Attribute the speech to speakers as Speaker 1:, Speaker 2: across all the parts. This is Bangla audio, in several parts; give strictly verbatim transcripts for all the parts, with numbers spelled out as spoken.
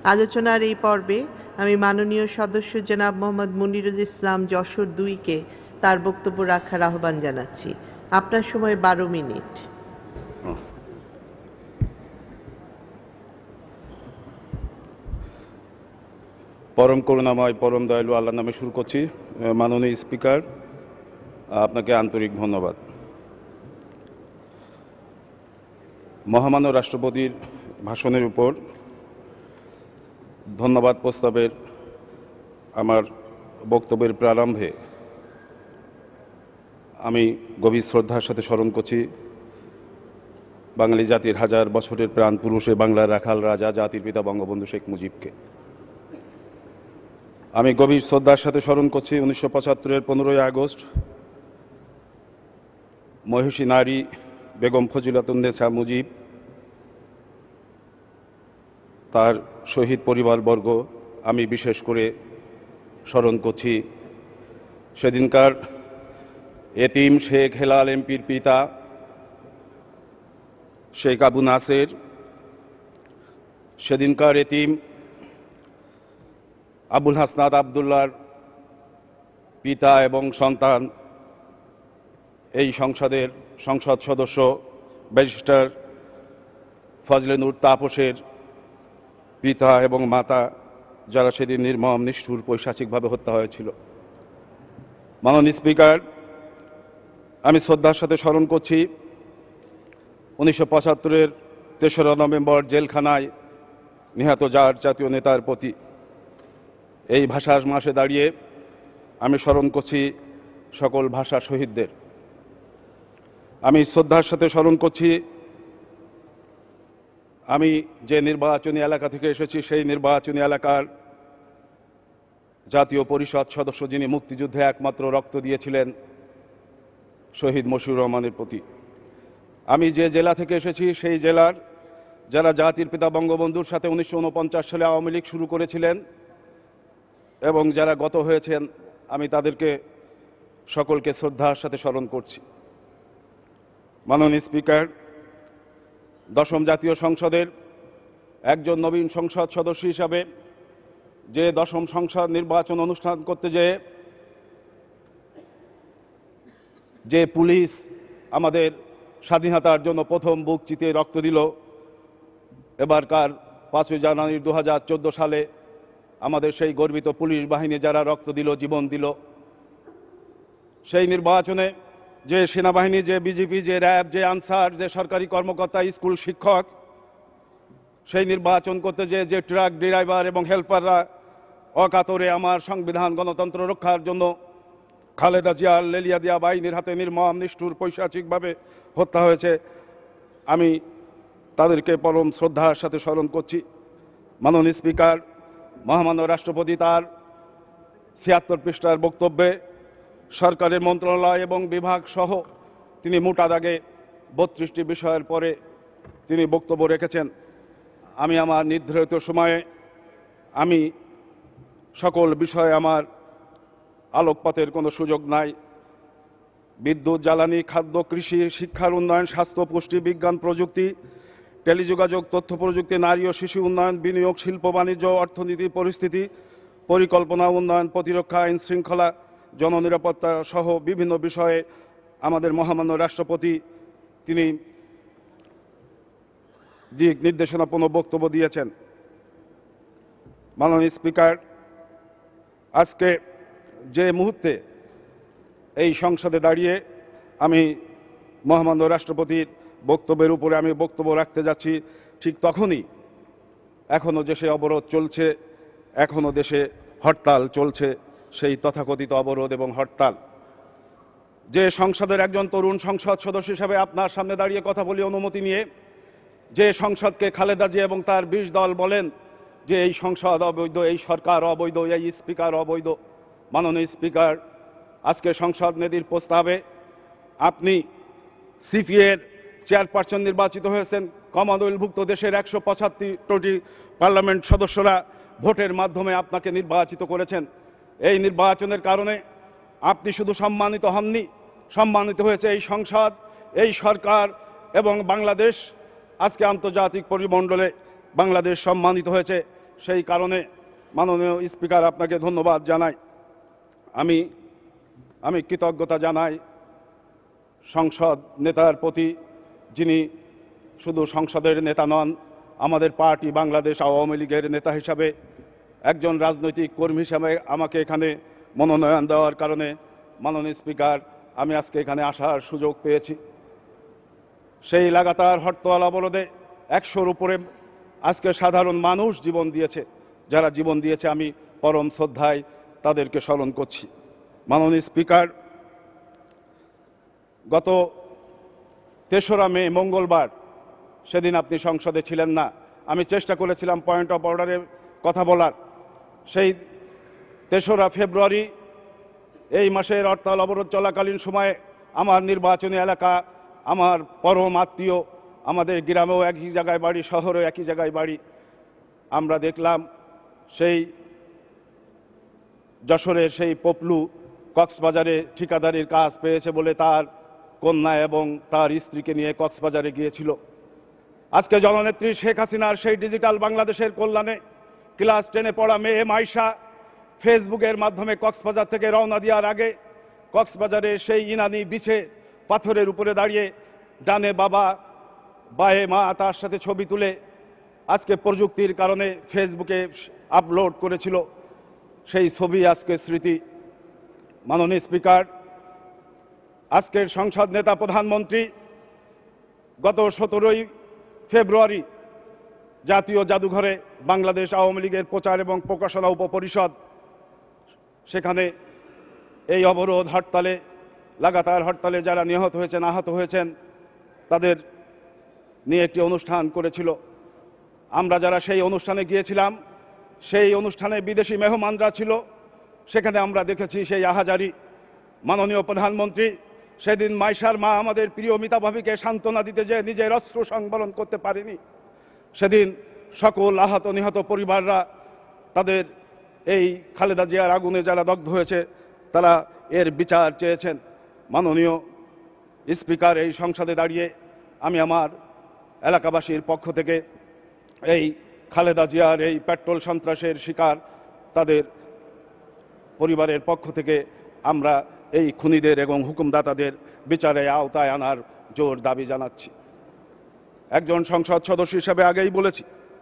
Speaker 1: আলোচনার এই পর্বে আমি মাননীয় সদস্য জনাব মোহাম্মদ মুনিরুল ইসলাম যশোর দুইকে তার বক্তব্য রাখার আহ্বান জানাচ্ছি। আপনার সময় বারো মিনিট।
Speaker 2: পরম করুণাময় পরম দয়ালু আল্লাহর নামে শুরু করছি। মাননীয় স্পিকার, আপনাকে আন্তরিক ধন্যবাদ। মহামান্য রাষ্ট্রপতির ভাষণের উপর ধন্যবাদ প্রস্তাবের আমার বক্তব্যের প্রারম্ভে আমি গভীর শ্রদ্ধার সাথে স্মরণ করছি বাঙালি জাতির হাজার বছরের প্রাণ পুরুষে বাংলার রাখাল রাজা জাতির পিতা বঙ্গবন্ধু শেখ মুজিবকে। আমি গভীর শ্রদ্ধার সাথে স্মরণ করছি উনিশশো পঁচাত্তরের পনেরোই আগস্ট মহিষী নারী বেগম ফজিলাতুন্নেছা মুজিব, তার শহীদ পরিবারবর্গ, আমি বিশেষ করে স্মরণ করছি সেদিনকার এতিম শেখ হেলাল এমপির পিতা শেখ আবু নাসের, সেদিনকার এতিম আবুল হাসনাত আবদুল্লার পিতা এবং সন্তান, এই সংসদের সংসদ সদস্য ব্যারিস্টার ফজলে নূর তাপসের পিতা এবং মাতা, যারা সেদিন নির্মম নিষ্ঠুর পৈশাচিকভাবে হত্যা হয়েছিল। মাননীয় স্পিকার, আমি শ্রদ্ধার সাথে স্মরণ করছি উনিশশো পঁচাত্তরের তেসরা নভেম্বর জেলখানায় নিহত জার জাতীয় নেতার প্রতি। এই ভাষার মাসে দাঁড়িয়ে আমি স্মরণ করছি সকল ভাষা শহীদদের। আমি শ্রদ্ধার সাথে স্মরণ করছি আমি যে নির্বাচনী এলাকা থেকে এসেছি সেই নির্বাচনী এলাকার জাতীয় পরিষদ সদস্য, যিনি মুক্তিযুদ্ধে একমাত্র রক্ত দিয়েছিলেন, শহীদ মশিউর রহমানের প্রতি। আমি যে জেলা থেকে এসেছি সেই জেলার যারা জাতির পিতা বঙ্গবন্ধুর সাথে উনিশশো উনপঞ্চাশ সালে আওয়ামী লীগ শুরু করেছিলেন এবং যারা গত হয়েছেন, আমি তাদেরকে সকলকে শ্রদ্ধার সাথে স্মরণ করছি। মাননীয় স্পিকার, দশম জাতীয় সংসদের একজন নবীন সংসদ সদস্য হিসাবে যে দশম সংসদ নির্বাচন অনুষ্ঠান করতে যেয়ে যে পুলিশ আমাদের স্বাধীনতার জন্য প্রথম বুক চিতে রক্ত দিল, এবারকার পাঁচই জানুয়ারি দু হাজার চোদ্দো সালে আমাদের সেই গর্বিত পুলিশ বাহিনী যারা রক্ত দিল, জীবন দিল, সেই নির্বাচনে যে সেনাবাহিনী, যে বিজেপি, যে র্যাব, যে আনসার, যে সরকারি কর্মকর্তা, স্কুল শিক্ষক, সেই নির্বাচন করতে যে যে ট্রাক ড্রাইভার এবং হেল্পাররা অকাতরে আমার সংবিধান গণতন্ত্র রক্ষার জন্য খালেদা জিয়ার লেলিয়া দিয়া বাহিনীর হাতে নির্মম নিষ্ঠুর পৈশাচিকভাবে হত্যা হয়েছে, আমি তাদেরকে পরম শ্রদ্ধার সাথে স্মরণ করছি। মাননীয় স্পিকার, মহামান্য রাষ্ট্রপতি তার ছিয়াত্তর পৃষ্ঠার বক্তব্যে সরকারের মন্ত্রণালয় এবং বিভাগ সহ তিনি মোটা দাগে বত্রিশটি বিষয়ের পরে তিনি বক্তব্য রেখেছেন। আমি আমার নির্ধারিত সময়ে আমি সকল বিষয়ে আমার আলোকপাতের কোনো সুযোগ নাই। বিদ্যুৎ, জ্বালানি, খাদ্য, কৃষি, শিক্ষার উন্নয়ন, স্বাস্থ্য, পুষ্টি, বিজ্ঞান, প্রযুক্তি, টেলিযোগাযোগ, তথ্য প্রযুক্তি, নারী ও শিশু উন্নয়ন, বিনিয়োগ, শিল্প বাণিজ্য, অর্থনীতি, পরিস্থিতি, পরিকল্পনা, উন্নয়ন, প্রতিরক্ষা, আইন শৃঙ্খলা, জননিরাপত্তা সহ বিভিন্ন বিষয়ে আমাদের মহামান্য রাষ্ট্রপতি তিনি দিক নির্দেশনাপূর্ণ বক্তব্য দিয়েছেন। মাননীয় স্পিকার, আজকে যে মুহূর্তে এই সংসদে দাঁড়িয়ে আমি মহামান্য রাষ্ট্রপতির বক্তব্যের উপরে আমি বক্তব্য রাখতে যাচ্ছি, ঠিক তখনই এখনও দেশে অবরোধ চলছে, এখনও দেশে হরতাল চলছে। সেই তথাকথিত অবরোধ এবং হরতাল, যে সংসদের একজন তরুণ সংসদ সদস্য হিসাবে আপনার সামনে দাঁড়িয়ে কথা বলি অনুমতি নিয়ে, যে সংসদকে খালেদা জিয়া এবং তার বিশ দল বলেন যে এই সংসদ অবৈধ, এই সরকার অবৈধ, এই স্পিকার অবৈধ। মাননীয় স্পিকার, আজকে সংসদ নেদির প্রস্তাবে আপনি সিপিএর চেয়ারপারসন নির্বাচিত হয়েছেন। কমনওয়েলথভুক্ত দেশের একশো পঁচাত্তরটি পার্লামেন্ট সদস্যরা ভোটের মাধ্যমে আপনাকে নির্বাচিত করেছেন। এই নির্বাচনের কারণে আপনি শুধু সম্মানিত হননি, সম্মানিত হয়েছে এই সংসদ, এই সরকার এবং বাংলাদেশ। আজকে আন্তর্জাতিক পরিমণ্ডলে বাংলাদেশ সম্মানিত হয়েছে। সেই কারণে মাননীয় স্পিকার আপনাকে ধন্যবাদ জানাই। আমি আমি কৃতজ্ঞতা জানাই সংসদ নেতার প্রতি, যিনি শুধু সংসদের নেতা নন, আমাদের পার্টি বাংলাদেশ আওয়ামী লীগের নেতা হিসাবে, একজন রাজনৈতিক কর্মী হিসাবে আমাকে এখানে মনোনয়ন দেওয়ার কারণে মাননীয় স্পিকার আমি আজকে এখানে আসার সুযোগ পেয়েছি। সেই লাগাতার হরতাল অবরোধে একশোর উপরে আজকে সাধারণ মানুষ জীবন দিয়েছে। যারা জীবন দিয়েছে আমি পরম শ্রদ্ধায় তাদেরকে স্মরণ করছি। মাননীয় স্পিকার, গত তেসরা মে মঙ্গলবার, সেদিন আপনি সংসদে ছিলেন না। আমি চেষ্টা করেছিলাম পয়েন্ট অফ অর্ডারের কথা বলার। সেই তেসরা ফেব্রুয়ারি এই মাসের হরতাল অবরোধ চলাকালীন সময়ে আমার নির্বাচনী এলাকা, আমার পরম আত্মীয়, আমাদের গ্রামেও একই জায়গায় বাড়ি, শহরেও একই জায়গায় বাড়ি, আমরা দেখলাম সেই যশোরের সেই পপলু কক্সবাজারে ঠিকাদারির কাজ পেয়েছে বলে তার কন্যা এবং তার স্ত্রীকে নিয়ে কক্সবাজারে গিয়েছিল। আজকে জননেত্রী শেখ হাসিনার সেই ডিজিটাল বাংলাদেশের কল্যাণে ক্লাস টেনে পড়া মেয়ে মাইশা ফেসবুকের মাধ্যমে কক্সবাজার থেকে রওনা দেওয়ার আগে কক্সবাজারে সেই ইনানি বিছে পাথরের উপরে দাঁড়িয়ে ডানে বাবা বায়ে মা তার সাথে ছবি তুলে আজকে প্রযুক্তির কারণে ফেসবুকে আপলোড করেছিল। সেই ছবি আজকে স্মৃতি। মাননীয় স্পিকার, আজকের সংসদ নেতা প্রধানমন্ত্রী গত সতেরোই ফেব্রুয়ারি জাতীয় জাদুঘরে বাংলাদেশ আওয়ামী লীগের প্রচার এবং প্রকাশনা উপপরিষদ, সেখানে এই অবরোধ হরতালে, লাগাতার হরতালে যারা নিহত হয়েছেন, আহত হয়েছেন, তাদের নিয়ে একটি অনুষ্ঠান করেছিল। আমরা যারা সেই অনুষ্ঠানে গিয়েছিলাম, সেই অনুষ্ঠানে বিদেশি মেহমানরা ছিল, সেখানে আমরা দেখেছি সেই আহাজারি। মাননীয় প্রধানমন্ত্রী সেদিন মাইশার মা আমাদের প্রিয় মিতা ভাবিকে সান্ত্বনা দিতে যে নিজের অশ্রু সংবরণ করতে পারেনি। সেদিন সকল আহত নিহত পরিবাররা তাদের এই খালেদা জিয়ার আগুনে যারা দগ্ধ হয়েছে তারা এর বিচার চেয়েছেন। মাননীয় স্পিকার, এই সংসদে দাঁড়িয়ে আমি আমার এলাকাবাসীর পক্ষ থেকে এই খালেদা জিয়ার এই পেট্রোল সন্ত্রাসের শিকার তাদের পরিবারের পক্ষ থেকে আমরা এই খুনিদের এবং হুকুমদাতাদের বিচারের আওতায় আনার জোর দাবি জানাচ্ছি। একজন সংসদ সদস্য হিসেবে আগেই বলেছি,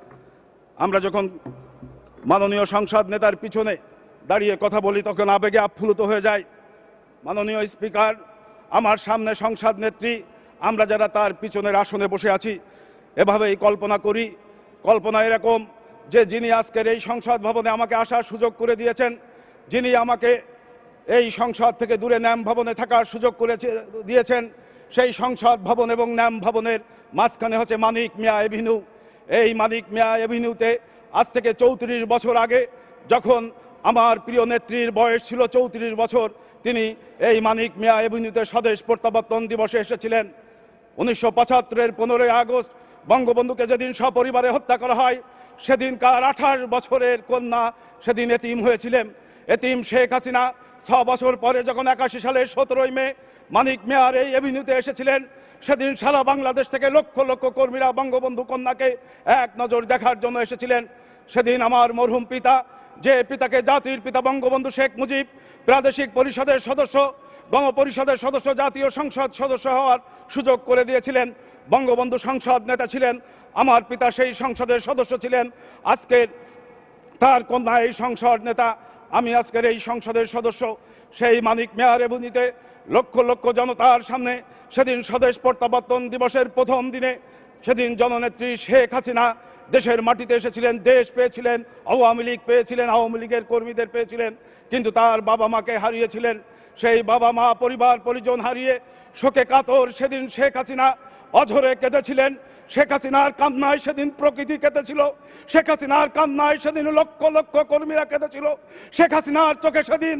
Speaker 2: আমরা যখন মাননীয় সংসদ নেতার পিছনে দাঁড়িয়ে কথা বলি তখন আবেগে আপ্লুত হয়ে যায়। মাননীয় স্পিকার, আমার সামনে সংসদ নেত্রী, আমরা যারা তার পিছনের আসনে বসে আছি, এভাবেই কল্পনা করি। কল্পনা এরকম যে যিনি আজকের এই সংসদ ভবনে আমাকে আসার সুযোগ করে দিয়েছেন, যিনি আমাকে এই সংসদ থেকে দূরে ন্যাম ভবনে থাকার সুযোগ করে দিয়েছেন, সেই সংসদ ভবন এবং ন্যাম ভবনের মাঝখানে হচ্ছে মানিক মিয়া এভিনিউ। এই মানিক মিয়া এভিনিউতে আজ থেকে চৌত্রিশ বছর আগে, যখন আমার প্রিয় নেত্রীর বয়স ছিল চৌত্রিশ বছর, তিনি এই মানিক মিয়া এভিনিউতে স্বদেশ প্রত্যাবর্তন দিবসে এসেছিলেন। উনিশশো পঁচাত্তরের পনেরোই আগস্ট বঙ্গবন্ধুকে যেদিন সপরিবারে হত্যা করা হয়, সেদিনকার আঠাশ বছরের কন্যা সেদিন এতিম হয়েছিলেন। এতিম শেখ হাসিনা ছ বছর পরে যখন একাশি সালের সতেরোই মে মানিক মিয়ার এই এভিনিউতে এসেছিলেন, সেদিন সারা বাংলাদেশ থেকে লক্ষ লক্ষ কর্মীরা বঙ্গবন্ধু কন্যাকে এক নজর দেখার জন্য এসেছিলেন। সেদিন আমার মরহুম পিতা, যে পিতাকে জাতির পিতা বঙ্গবন্ধু শেখ মুজিব প্রাদেশিক পরিষদের সদস্য, গণপরিষদের সদস্য, জাতীয় সংসদ সদস্য হওয়ার সুযোগ করে দিয়েছিলেন, বঙ্গবন্ধু সংসদ নেতা ছিলেন, আমার পিতা সেই সংসদের সদস্য ছিলেন। আজকের তার কন্যা এই সংসদ নেতা, আমি আজকের এই সংসদের সদস্য। সেই মানিক মিয়ার এভিনিউতে লক্ষ লক্ষ জনতার সামনে সেদিন স্বদেশ প্রত্যাবর্তন দিবসের প্রথম দিনে সেদিন জননেত্রী শেখ হাসিনা দেশের মাটিতে এসেছিলেন, দেশ পেয়েছিলেন, আওয়ামী লীগ পেয়েছিলেন, আওয়ামী লীগের কর্মীদের পেয়েছিলেন, কিন্তু তার বাবা মাকে হারিয়েছিলেন। সেই বাবা মা পরিবার পরিজন হারিয়ে শোকে কাতর সেদিন শেখ হাসিনা অঝরে কেঁদেছিলেন। শেখ হাসিনার কান্নায় সেদিন প্রকৃতি কেঁদেছিল, শেখ হাসিনার কান্নায় সেদিন লক্ষ লক্ষ কর্মীরা কেঁদেছিল। শেখ হাসিনার চোখে সেদিন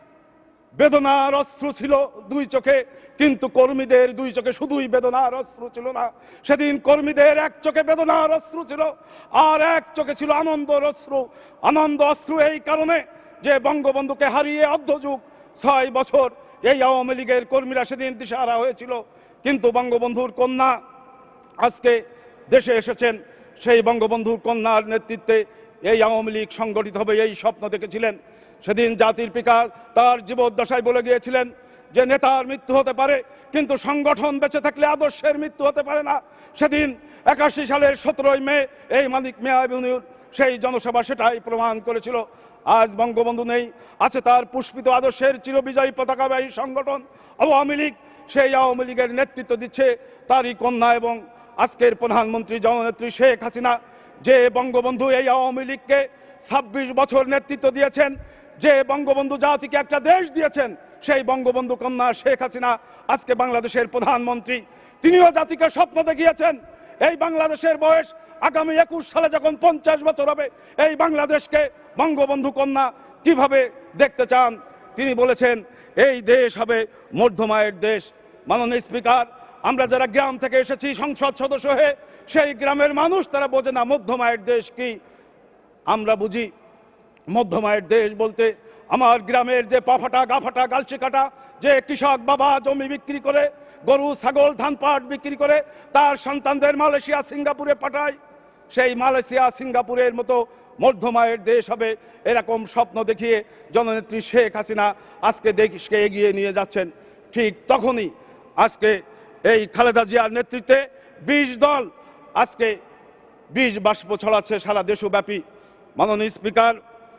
Speaker 2: বেদনার অশ্রু ছিল দুই চোখে, কিন্তু কর্মীদের দুই চোখে শুধুই বেদনার অশ্রু ছিল না, সেদিন কর্মীদের এক চোখে বেদনার অশ্রু ছিল আর এক চোখে ছিল আনন্দর অশ্রু। আনন্দ অশ্রু এই কারণে যে বঙ্গবন্ধুকে হারিয়ে অর্ধযুগ ছয় বছর এই আওয়ামী লীগের কর্মীরা সেদিন দিশাহারা হয়েছিল, কিন্তু বঙ্গবন্ধুর কন্যা আজকে দেশে এসেছেন। সেই বঙ্গবন্ধুর কন্যার নেতৃত্বে এই আওয়ামী লীগ সংগঠিত হবে এই স্বপ্ন দেখেছিলেন। সেদিন জাতির পিতা তার জীবদ্দশায় বলে গিয়েছিলেন যে নেতার মৃত্যু হতে পারে, কিন্তু সংগঠন বেঁচে থাকলে আদর্শের মৃত্যু হতে পারে না। সেদিন একাশি সালের সতেরোই মে এই মানিক মিয়া এভিনিউর সেই জনসভা সেটাই প্রমাণ করেছিল। আজ বঙ্গবন্ধু নেই, আছে তার পুষ্পিত আদর্শের চিরবিজয়ী পতাকাবাহী সংগঠন আওয়ামী লীগ। সেই আওয়ামী লীগের নেতৃত্ব দিচ্ছে তারই কন্যা এবং আজকের প্রধানমন্ত্রী জননেত্রী শেখ হাসিনা। যে বঙ্গবন্ধু এই আওয়ামী লীগকে ছাব্বিশ বছর নেতৃত্ব দিয়েছেন, যে বঙ্গবন্ধু জাতিকে একটা দেশ দিয়েছেন, সেই বঙ্গবন্ধু কন্যা শেখ হাসিনা আজকে বাংলাদেশের প্রধানমন্ত্রী। তিনিও জাতিকে স্বপ্ন দেখিয়েছেন এই বাংলাদেশের বয়স আগামী একুশ সালে যখন পঞ্চাশ বছর হবে, এই বাংলাদেশকে বঙ্গবন্ধু কন্যা কিভাবে দেখতে চান। তিনি বলেছেন এই দেশ হবে মধ্যমায়ের দেশ। মাননীয় স্পিকার, আমরা যারা গ্রাম থেকে এসেছি সংসদ সদস্য হয়ে, সেই গ্রামের মানুষ তারা বোঝে না মধ্যমায়ের দেশ কি। আমরা বুঝি মধ্যমায়ের দেশ বলতে আমার গ্রামের যে পাফাটা গাফাটা গালসি কাটা যে কৃষক বাবা জমি বিক্রি করে, গরু ছাগল ধান পাট বিক্রি করে তার সন্তানদের মালয়েশিয়া সিঙ্গাপুরে পাঠায়, সেই মালয়েশিয়া সিঙ্গাপুরের মতো মধ্যমায়ের দেশ হবে, এরকম স্বপ্ন দেখিয়ে জননেত্রী শেখ হাসিনা আজকে দেশকে এগিয়ে নিয়ে যাচ্ছেন। ঠিক তখনই আজকে এই খালেদা জিয়ার নেতৃত্বে বিশ দল আজকে বিষ বাষ্প ছড়াচ্ছে সারা দেশব্যাপী। মাননীয় স্পিকার,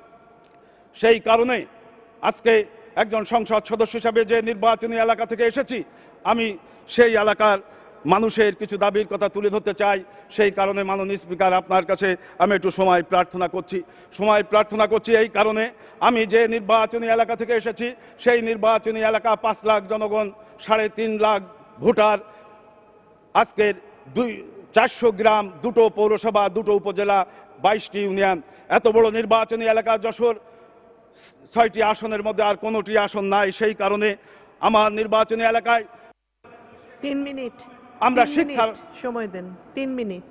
Speaker 2: সেই কারণে আজকে একজন সংসদ সদস্য হিসাবে যে নির্বাচনী এলাকা থেকে এসেছি, আমি সেই এলাকার মানুষের কিছু দাবির কথা তুলে ধরতে চাই। সেই কারণে মাননীয় স্পিকার, আপনার কাছে আমি একটু সময় প্রার্থনা করছি। সময় প্রার্থনা করছি এই কারণে, আমি যে নির্বাচনী এলাকা থেকে এসেছি সেই নির্বাচনী এলাকা পাঁচ লাখ জনগণ, সাড়ে তিন লাখ ভোটার, আজকের দুই চারশো গ্রাম, দুটো পৌরসভা, দুটো উপজেলা, বাইশটি ইউনিয়ন, এত বড় নির্বাচনী এলাকা যশোর, ছয়টি আসনের মধ্যে আর কোনোটি আসন নাই। সেই কারণে আমার নির্বাচনী এলাকায়
Speaker 1: তিন মিনিট
Speaker 2: আমরা
Speaker 1: তিন
Speaker 2: শিক্ষার
Speaker 1: মিনিট সময় দেন। তিন মিনিট।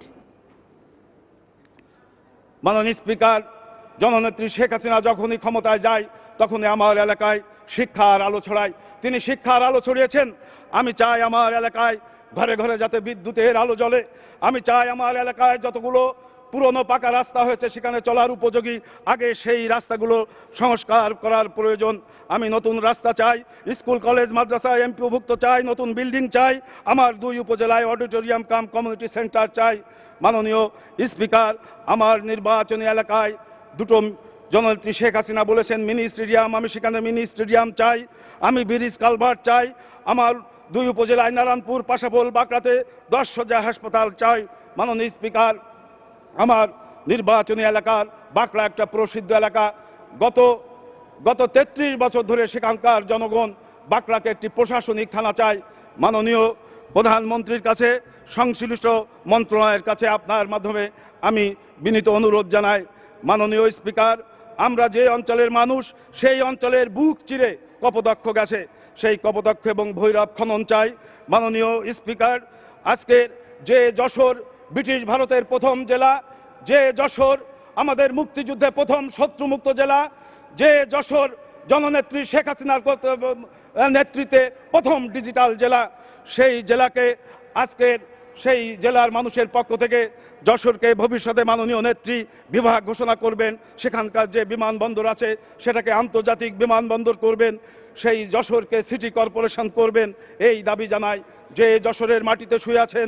Speaker 2: মাননীয় স্পিকার, জননেত্রী শেখ হাসিনা যখনই ক্ষমতায় যায় তখনই আমার এলাকায় শিক্ষার আলো ছড়ায়। তিনি শিক্ষার আলো ছড়িয়েছেন। আমি চাই আমার এলাকায় ঘরে ঘরে যাতে বিদ্যুতের আলো জ্বলে। আমি চাই আমার এলাকায় যতগুলো পুরনো পাকা রাস্তা হয়েছে সেখানে চলার উপযোগী, আগে সেই রাস্তাগুলো সংস্কার করার প্রয়োজন। আমি নতুন রাস্তা চাই, স্কুল কলেজ মাদ্রাসা এমপিওভুক্ত চাই, নতুন বিল্ডিং চাই, আমার দুই উপজেলায় অডিটোরিয়াম কাম কমিউনিটি সেন্টার চাই। মাননীয় স্পিকার, আমার নির্বাচনী এলাকায় দুটো জননেত্রী শেখ হাসিনা বলেছেন মিনি স্টেডিয়াম, আমি সেখানে মিনি স্টেডিয়াম চাই। আমি ব্রিজ কালভার্ট চাই। আমার দুই উপজেলায় নারায়ণপুর, পাশাপোল, বাঁকড়াতে দশ শয্যা হাসপাতাল চাই। মাননীয় স্পিকার, আমার নির্বাচনী এলাকার বাঁকড়া একটা প্রসিদ্ধ এলাকা। গত গত তেত্রিশ বছর ধরে সেখানকার জনগণ বাঁকড়াকে একটি প্রশাসনিক থানা চায়। মাননীয় প্রধানমন্ত্রীর কাছে, সংশ্লিষ্ট মন্ত্রণালয়ের কাছে আপনার মাধ্যমে আমি বিনীত অনুরোধ জানাই। মাননীয় স্পিকার, আমরা যে অঞ্চলের মানুষ সেই অঞ্চলের বুক চিরে কপোতাক্ষ গেছে, সেই কপোতাক্ষ এবং ভৈরব খনন চাই। মাননীয় স্পিকার, আজকের যে যশোর ব্রিটিশ ভারতের প্রথম জেলা, যে যশোর আমাদের মুক্তিযুদ্ধে প্রথম শত্রুমুক্ত জেলা, যে যশোর জননেত্রী শেখ হাসিনার নেতৃত্বে প্রথম ডিজিটাল জেলা, সেই জেলাকে আজকের সেই জেলার মানুষের পক্ষ থেকে যশোরকে ভবিষ্যতে মাননীয় নেত্রী বিভাগ ঘোষণা করবেন। সেখানকার যে বিমানবন্দর আছে সেটাকে আন্তর্জাতিক বিমানবন্দর করবেন, সেই যশোরকে সিটি কর্পোরেশন করবেন, এই দাবি জানাই। যে যশোরের মাটিতে শুয়ে আছেন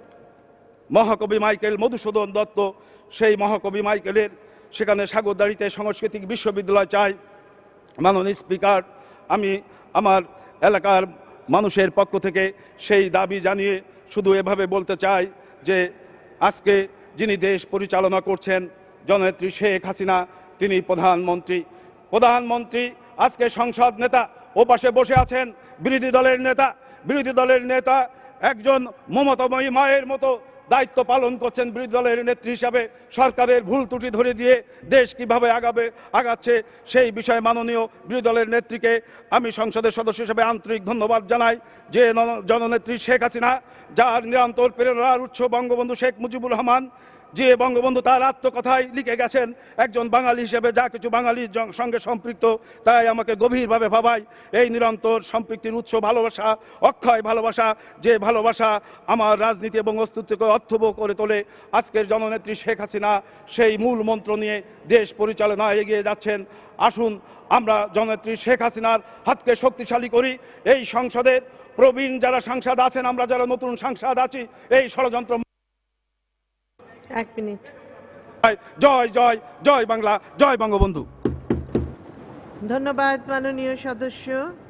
Speaker 2: মহাকবি মাইকেল মধুসূদন দত্ত, সেই মহাকবি মাইকেলের সেখানে সাগরদাড়িতে সাংস্কৃতিক বিশ্ববিদ্যালয় চাই। মাননীয় স্পিকার, আমি আমার এলাকার মানুষের পক্ষ থেকে সেই দাবি জানিয়ে শুধু এভাবে বলতে চাই যে আজকে যিনি দেশ পরিচালনা করছেন জননেত্রী শেখ হাসিনা, তিনি প্রধানমন্ত্রী। প্রধানমন্ত্রী আজকে সংসদ নেতা, ও পাশে বসে আছেন বিরোধী দলের নেতা। বিরোধী দলের নেতা একজন মমতাময়ী মায়ের মতো দায়িত্ব পালন করছেন বিরোধী দলের নেত্রী হিসাবে। সরকারের ভুল ত্রুটি ধরে দিয়ে দেশ কিভাবে আগাবে আগাচ্ছে সেই বিষয়ে মাননীয় বিরোধী দলের নেত্রীকে আমি সংসদের সদস্য হিসেবে আন্তরিক ধন্যবাদ জানাই। যে জননেত্রী শেখ হাসিনা, যার নিরন্তর প্রেরণার উৎস বঙ্গবন্ধু শেখ মুজিবুর রহমান, যে বঙ্গবন্ধু তার আত্মকথায় লিখে গেছেন, একজন বাঙালি হিসেবে যা কিছু বাঙালির জন- সঙ্গে সম্পৃক্ত তাই আমাকে গভীরভাবে ভাবায়। এই নিরন্তর সম্পৃক্তির উৎস ভালোবাসা, অক্ষয় ভালোবাসা, যে ভালোবাসা আমার রাজনীতি এবং অস্তিত্বকে অর্থবহ করে তোলে। আজকের জননেত্রী শেখ হাসিনা সেই মূল মন্ত্র নিয়ে দেশ পরিচালনায় এগিয়ে যাচ্ছেন। আসুন আমরা জননেত্রী শেখ হাসিনার হাতকে শক্তিশালী করি। এই সংসদের প্রবীণ যারা সাংসদ আছেন, আমরা যারা নতুন সাংসদ আছি, এই ষড়যন্ত্র
Speaker 1: এক মিনিট।
Speaker 2: জয় জয় জয় বাংলা, জয় বঙ্গবন্ধু।
Speaker 1: ধন্যবাদ মাননীয় সদস্য।